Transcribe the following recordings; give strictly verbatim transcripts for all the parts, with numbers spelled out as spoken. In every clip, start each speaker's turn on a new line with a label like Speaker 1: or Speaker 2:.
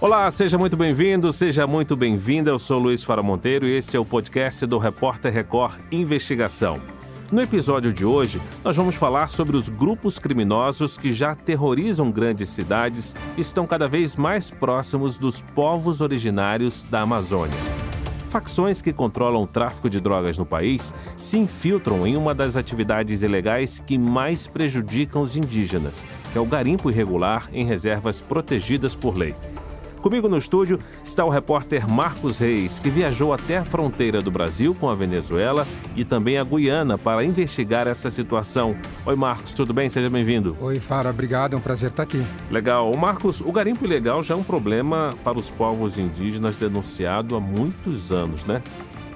Speaker 1: Olá, seja muito bem-vindo, seja muito bem-vinda. Eu sou Luiz Fara Monteiro e este é o podcast do Repórter Record Investigação. No episódio de hoje, nós vamos falar sobre os grupos criminosos que já aterrorizam grandes cidades e estão cada vez mais próximos dos povos originários da Amazônia. Facções que controlam o tráfico de drogas no país se infiltram em uma das atividades ilegais que mais prejudicam os indígenas, que é o garimpo irregular em reservas protegidas por lei. Comigo no estúdio está o repórter Marcos Reis, que viajou até a fronteira do Brasil com a Venezuela e também a Guiana para investigar essa situação. Oi, Marcos, tudo bem? Seja bem-vindo.
Speaker 2: Oi, Fara, obrigado, é um prazer estar aqui.
Speaker 1: Legal. Ô, Marcos, o garimpo ilegal já é um problema para os povos indígenas denunciado há muitos anos, né?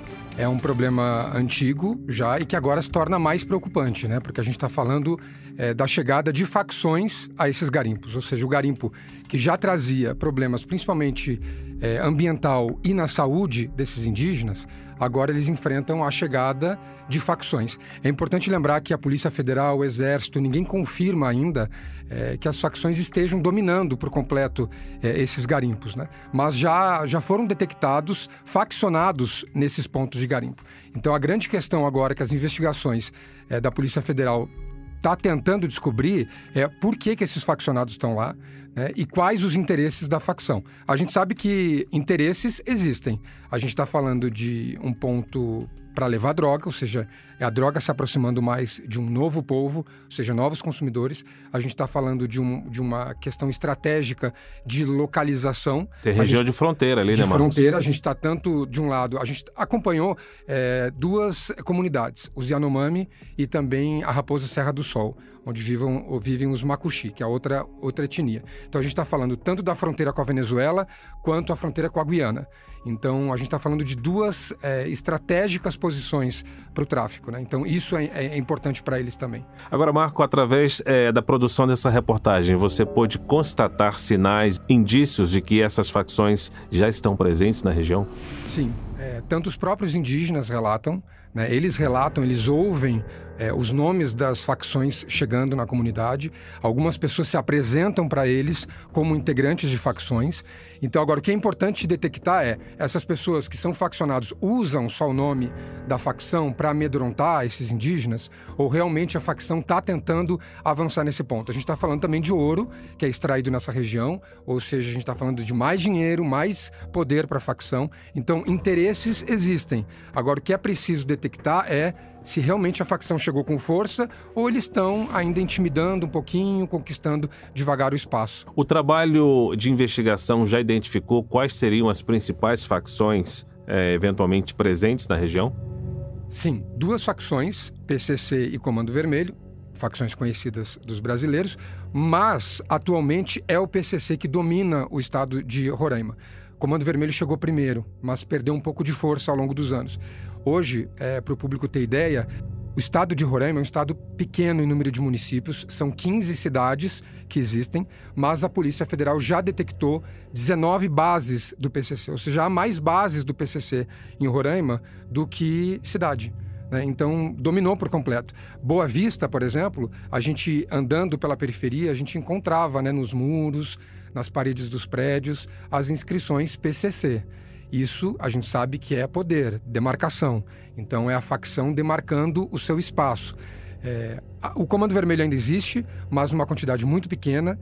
Speaker 2: É um problema antigo já e que agora se torna mais preocupante, né? Porque a gente está falando é, da chegada de facções a esses garimpos. Ou seja, o garimpo que já trazia problemas principalmente é, ambiental e na saúde desses indígenas, agora eles enfrentam a chegada de facções. É importante lembrar que a Polícia Federal, o Exército, ninguém confirma ainda é, que as facções estejam dominando por completo é, esses garimpos, né? Mas já, já foram detectados faccionados nesses pontos de garimpo. Então a grande questão agora que as investigações é, da Polícia Federal está tentando descobrir é por que, que esses faccionados estão lá, né, e quais os interesses da facção. A gente sabe que interesses existem. A gente está falando de um ponto para levar droga, ou seja, é a droga se aproximando mais de um novo povo, ou seja, novos consumidores. A gente está falando de, um, de uma questão estratégica de localização.
Speaker 1: Tem região
Speaker 2: gente,
Speaker 1: de fronteira ali,
Speaker 2: de
Speaker 1: né, Marcos?
Speaker 2: De fronteira, a gente está tanto, de um lado, a gente acompanhou é, duas comunidades, os Yanomami e também a Raposa Serra do Sol, onde vivem, vivem os Macuxi, que é outra, outra etnia. Então a gente está falando tanto da fronteira com a Venezuela, quanto a fronteira com a Guiana. Então a gente está falando de duas é, estratégicas posições para o tráfico, né? Então isso é, é importante para eles também.
Speaker 1: Agora, Marco, através é, da produção dessa reportagem, você pôde constatar sinais, indícios de que essas facções já estão presentes na região?
Speaker 2: Sim, é, tanto os próprios indígenas relatam, né? Eles relatam, eles ouvem é, os nomes das facções chegando na comunidade. Algumas pessoas se apresentam para eles como integrantes de facções. Então, agora, o que é importante detectar é essas pessoas que são faccionados usam só o nome da facção para amedrontar esses indígenas ou realmente a facção está tentando avançar nesse ponto. A gente está falando também de ouro, que é extraído nessa região, ou seja, a gente está falando de mais dinheiro, mais poder para a facção. Então, interesses existem. Agora, o que é preciso detectar é se realmente a facção chegou com força ou eles estão ainda intimidando um pouquinho, conquistando devagar o espaço.
Speaker 1: O trabalho de investigação já identificou quais seriam as principais facções é, eventualmente presentes na região?
Speaker 2: Sim, duas facções, P C C e Comando Vermelho, facções conhecidas dos brasileiros, mas atualmente é o P C C que domina o estado de Roraima. Comando Vermelho chegou primeiro, mas perdeu um pouco de força ao longo dos anos. Hoje, é, para o público ter ideia, o estado de Roraima é um estado pequeno em número de municípios, são quinze cidades que existem, mas a Polícia Federal já detectou dezenove bases do P C C, ou seja, há mais bases do P C C em Roraima do que cidade. Né? Então, dominou por completo. Boa Vista, por exemplo, a gente andando pela periferia, a gente encontrava, né, nos muros, nas paredes dos prédios, as inscrições P C C. Isso a gente sabe que é poder, demarcação. Então é a facção demarcando o seu espaço. É, o Comando Vermelho ainda existe, mas numa quantidade muito pequena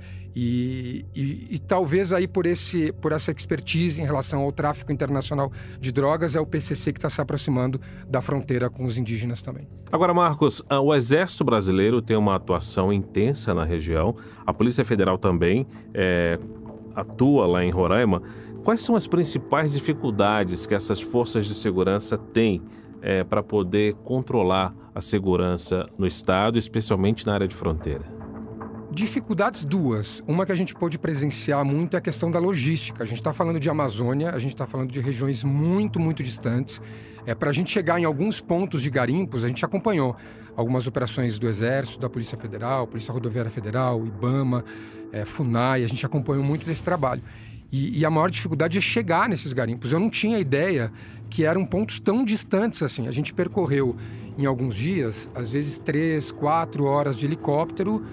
Speaker 2: e, e, e talvez aí por, esse, por essa expertise em relação ao tráfico internacional de drogas é o P C C que está se aproximando da fronteira com os indígenas também.
Speaker 1: Agora, Marcos, o Exército Brasileiro tem uma atuação intensa na região, a Polícia Federal também é, atua lá em Roraima. Quais são as principais dificuldades que essas forças de segurança têm é, para poder controlar a segurança no estado, especialmente na área de fronteira?
Speaker 2: Dificuldades duas. Uma que a gente pôde presenciar muito é a questão da logística. A gente está falando de Amazônia, a gente está falando de regiões muito, muito distantes. É, para a gente chegar em alguns pontos de garimpos, a gente acompanhou algumas operações do Exército, da Polícia Federal, Polícia Rodoviária Federal, IBAMA, é, FUNAI, a gente acompanhou muito desse trabalho. E, e a maior dificuldade é chegar nesses garimpos. Eu não tinha ideia que eram pontos tão distantes assim. A gente percorreu em alguns dias, às vezes três, quatro horas de helicóptero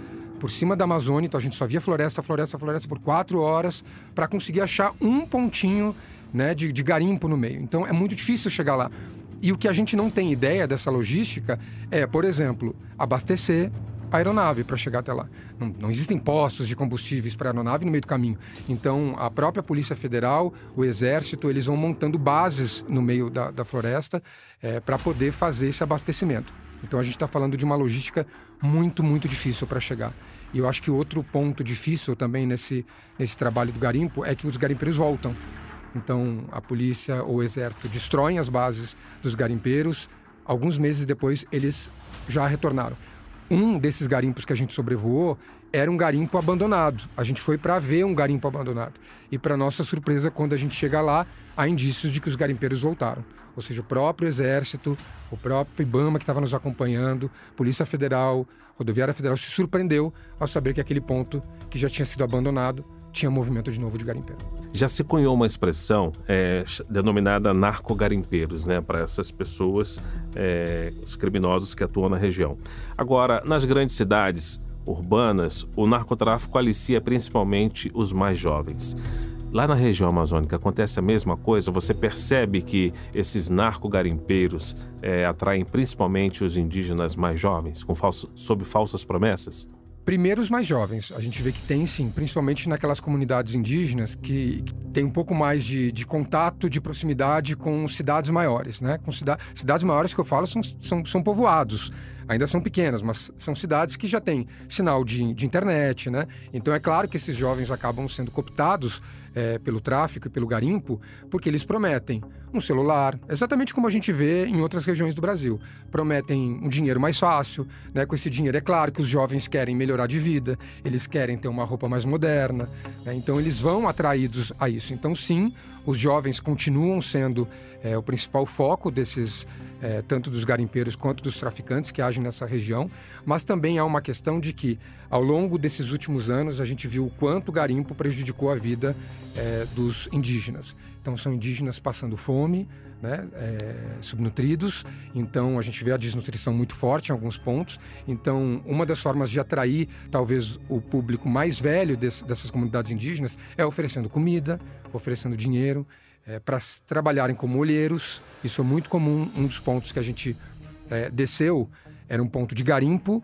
Speaker 2: por cima da Amazônia, então a gente só via floresta, floresta, floresta por quatro horas para conseguir achar um pontinho, né, de, de garimpo no meio. Então é muito difícil chegar lá. E o que a gente não tem ideia dessa logística é, por exemplo, abastecer a aeronave para chegar até lá. Não, não existem postos de combustíveis para a aeronave no meio do caminho. Então, a própria Polícia Federal, o Exército, eles vão montando bases no meio da, da floresta é, para poder fazer esse abastecimento. Então, a gente está falando de uma logística muito, muito difícil para chegar. E eu acho que outro ponto difícil também nesse, nesse trabalho do garimpo é que os garimpeiros voltam. Então, a polícia ou o Exército destroem as bases dos garimpeiros. Alguns meses depois, eles já retornaram. Um desses garimpos que a gente sobrevoou era um garimpo abandonado. A gente foi para ver um garimpo abandonado. E, para nossa surpresa, quando a gente chega lá, há indícios de que os garimpeiros voltaram. Ou seja, o próprio Exército, o próprio IBAMA que estava nos acompanhando, Polícia Federal, Rodoviária Federal, se surpreendeu ao saber que aquele ponto que já tinha sido abandonado tinha movimento de novo de garimpeiro.
Speaker 1: Já se cunhou uma expressão é, denominada narcogarimpeiros, né, para essas pessoas, é, os criminosos que atuam na região. Agora, nas grandes cidades urbanas, o narcotráfico alicia principalmente os mais jovens. Lá na região amazônica acontece a mesma coisa? Você percebe que esses narcogarimpeiros é, atraem principalmente os indígenas mais jovens, com falso, sob falsas promessas?
Speaker 2: Primeiro, os mais jovens. A gente vê que tem, sim, principalmente naquelas comunidades indígenas que, que tem um pouco mais de, de contato, de proximidade com cidades maiores, né? Com cida cidades maiores que eu falo são, são, são povoados. Ainda são pequenas, mas são cidades que já têm sinal de, de internet, né? Então é claro que esses jovens acabam sendo cooptados é, pelo tráfico e pelo garimpo, porque eles prometem um celular, exatamente como a gente vê em outras regiões do Brasil. Prometem um dinheiro mais fácil, né? Com esse dinheiro é claro que os jovens querem melhorar de vida, eles querem ter uma roupa mais moderna, né? Então eles vão atraídos a isso. Então sim, os jovens continuam sendo é, o principal foco desses, é, tanto dos garimpeiros quanto dos traficantes que agem nessa região, mas também há uma questão de que, ao longo desses últimos anos, a gente viu o quanto o garimpo prejudicou a vida é, dos indígenas. Então, são indígenas passando fome, né, é, subnutridos, então a gente vê a desnutrição muito forte em alguns pontos. Então, uma das formas de atrair, talvez, o público mais velho desse, dessas comunidades indígenas é oferecendo comida, oferecendo dinheiro, é, para trabalharem como olheiros. Isso é muito comum. Um dos pontos que a gente é, desceu era um ponto de garimpo,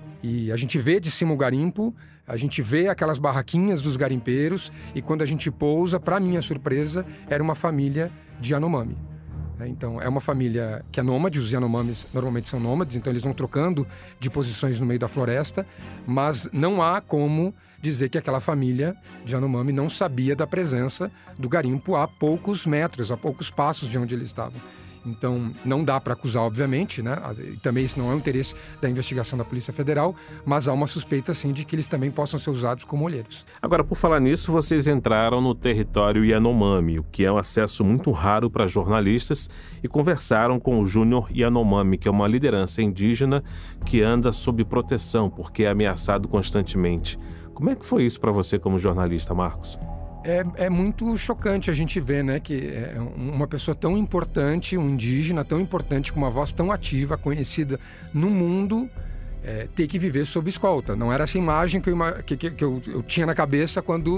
Speaker 2: e a gente vê de cima o garimpo, a gente vê aquelas barraquinhas dos garimpeiros, e quando a gente pousa, para minha surpresa, era uma família de Yanomami. Então, é uma família que é nômade, os Yanomamis normalmente são nômades, então eles vão trocando de posições no meio da floresta, mas não há como dizer que aquela família de Yanomami não sabia da presença do garimpo a poucos metros, a poucos passos de onde eles estavam. Então, não dá para acusar, obviamente, né? Também isso não é o interesse da investigação da Polícia Federal, mas há uma suspeita, sim, de que eles também possam ser usados como olheiros.
Speaker 1: Agora, por falar nisso, vocês entraram no território Yanomami, o que é um acesso muito raro para jornalistas, e conversaram com o Júnior Yanomami, que é uma liderança indígena que anda sob proteção, porque é ameaçado constantemente. Como é que foi isso para você como jornalista, Marcos?
Speaker 2: É, é muito chocante a gente ver, né, que é uma pessoa tão importante, um indígena tão importante, com uma voz tão ativa, conhecida no mundo, é, ter que viver sob escolta. Não era essa imagem que eu, que, que eu, eu tinha na cabeça quando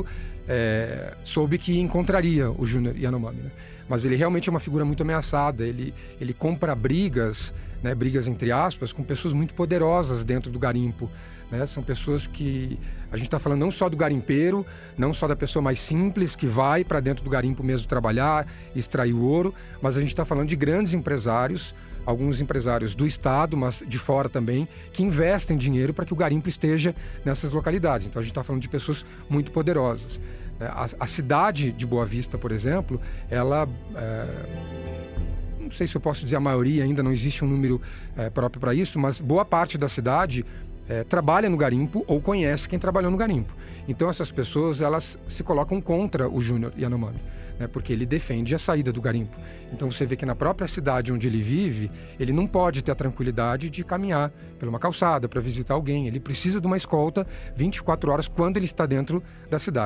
Speaker 2: é, soube que encontraria o Júnior Yanomami, né? Mas ele realmente é uma figura muito ameaçada. Ele, ele compra brigas, né, brigas entre aspas, com pessoas muito poderosas dentro do garimpo. Né? São pessoas que... A gente está falando não só do garimpeiro, não só da pessoa mais simples que vai para dentro do garimpo mesmo trabalhar, extrair o ouro, mas a gente está falando de grandes empresários, alguns empresários do estado, mas de fora também, que investem dinheiro para que o garimpo esteja nessas localidades. Então a gente está falando de pessoas muito poderosas. A, a cidade de Boa Vista, por exemplo, ela... É... não sei se eu posso dizer a maioria, ainda não existe um número é, próprio para isso, mas boa parte da cidade é, trabalha no garimpo ou conhece quem trabalhou no garimpo. Então essas pessoas, elas se colocam contra o Júnior Yanomami, né, porque ele defende a saída do garimpo. Então você vê que na própria cidade onde ele vive, ele não pode ter a tranquilidade de caminhar por uma calçada para visitar alguém. Ele precisa de uma escolta vinte e quatro horas quando ele está dentro da cidade.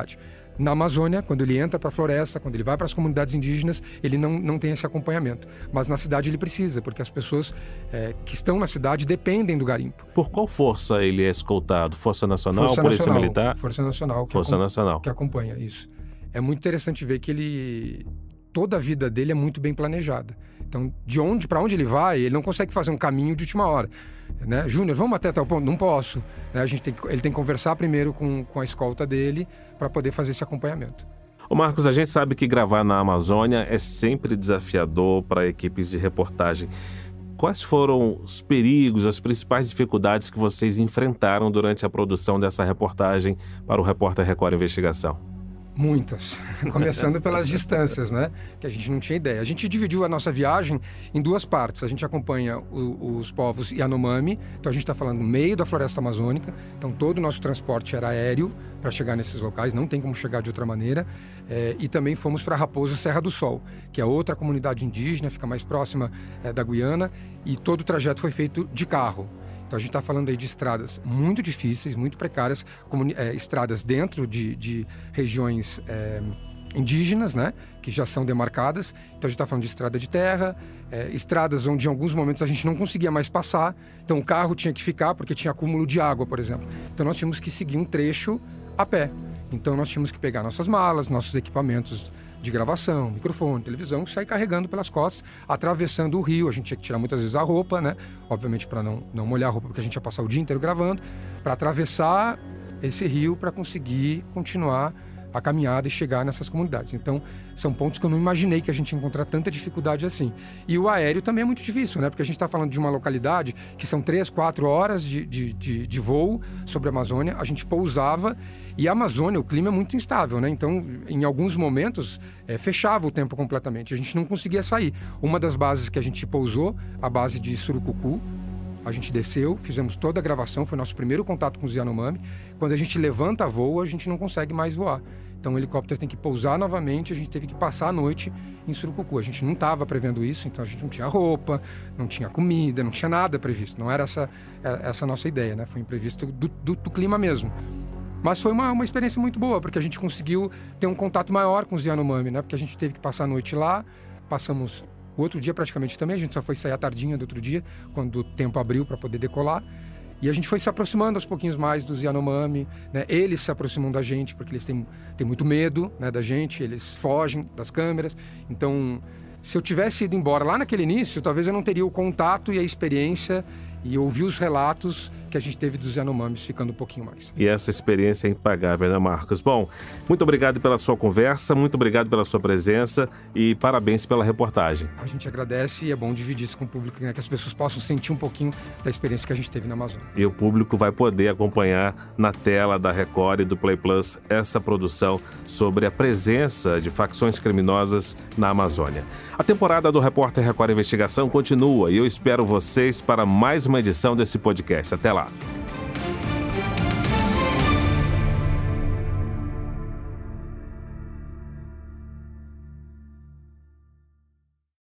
Speaker 2: Na Amazônia, quando ele entra para a floresta, quando ele vai para as comunidades indígenas, ele não, não tem esse acompanhamento. Mas na cidade ele precisa, porque as pessoas é, que estão na cidade dependem do garimpo.
Speaker 1: Por qual força ele é escoltado? Força Nacional,
Speaker 2: Força
Speaker 1: Polícia
Speaker 2: Nacional,
Speaker 1: Militar?
Speaker 2: Força Nacional. Que
Speaker 1: Força
Speaker 2: acom-
Speaker 1: Nacional.
Speaker 2: Que acompanha isso. É muito interessante ver que ele... Toda a vida dele é muito bem planejada. Então, de onde para onde ele vai, ele não consegue fazer um caminho de última hora. Né? Júnior, vamos até tal ponto? Não posso. Né? A gente tem que, ele tem que conversar primeiro com, com a escolta dele para poder fazer esse acompanhamento.
Speaker 1: Ô Marcos, a gente sabe que gravar na Amazônia é sempre desafiador para equipes de reportagem. Quais foram os perigos, as principais dificuldades que vocês enfrentaram durante a produção dessa reportagem para o Repórter Record Investigação?
Speaker 2: Muitas, começando pelas distâncias, né? Que a gente não tinha ideia. A gente dividiu a nossa viagem em duas partes. A gente acompanha o, os povos Yanomami, então a gente está falando no meio da floresta amazônica, então todo o nosso transporte era aéreo para chegar nesses locais, não tem como chegar de outra maneira. É, e também fomos para Raposo Serra do Sol, que é outra comunidade indígena, fica mais próxima é, da Guiana, e todo o trajeto foi feito de carro. Então a gente está falando aí de estradas muito difíceis, muito precárias, comuni- é, estradas dentro de, de regiões é, indígenas, né, que já são demarcadas. Então a gente está falando de estrada de terra, é, estradas onde em alguns momentos a gente não conseguia mais passar. Então o carro tinha que ficar porque tinha acúmulo de água, por exemplo. Então nós tínhamos que seguir um trecho a pé. Então nós tínhamos que pegar nossas malas, nossos equipamentos de gravação, microfone, televisão, sair carregando pelas costas, atravessando o rio. A gente tinha que tirar muitas vezes a roupa, né? Obviamente para não, não molhar a roupa, porque a gente ia passar o dia inteiro gravando, para atravessar esse rio para conseguir continuar a caminhada e chegar nessas comunidades. Então, são pontos que eu não imaginei que a gente ia encontrar tanta dificuldade assim. E o aéreo também é muito difícil, né? Porque a gente está falando de uma localidade que são três, quatro horas de, de, de, de voo sobre a Amazônia. A gente pousava e a Amazônia, o clima é muito instável, né? Então, em alguns momentos, é, fechava o tempo completamente. A gente não conseguia sair. Uma das bases que a gente pousou, a base de Surucucu, a gente desceu, fizemos toda a gravação, foi nosso primeiro contato com os Yanomami. Quando a gente levanta voo, a gente não consegue mais voar. Então o helicóptero tem que pousar novamente, a gente teve que passar a noite em Surucucu. A gente não estava prevendo isso, então a gente não tinha roupa, não tinha comida, não tinha nada previsto. Não era essa, essa nossa ideia, né? Foi imprevisto do, do, do clima mesmo. Mas foi uma, uma experiência muito boa, porque a gente conseguiu ter um contato maior com os Yanomami, né? Porque a gente teve que passar a noite lá, passamos o outro dia praticamente também, a gente só foi sair à tardinha do outro dia, quando o tempo abriu para poder decolar. E a gente foi se aproximando aos pouquinhos mais dos Yanomami, né? Eles se aproximam da gente, porque eles têm, têm muito medo, né, da gente, eles fogem das câmeras. Então, se eu tivesse ido embora lá naquele início, talvez eu não teria o contato e a experiência e ouvir os relatos que a gente teve dos Yanomamis ficando um pouquinho mais.
Speaker 1: E essa experiência é impagável, né, Marcos? Bom, muito obrigado pela sua conversa, muito obrigado pela sua presença e parabéns pela reportagem.
Speaker 2: A gente agradece e é bom dividir isso com o público, né, que as pessoas possam sentir um pouquinho da experiência que a gente teve na Amazônia.
Speaker 1: E o público vai poder acompanhar na tela da Record e do Play Plus essa produção sobre a presença de facções criminosas na Amazônia. A temporada do Repórter Record Investigação continua e eu espero vocês para mais uma edição desse podcast. Até lá!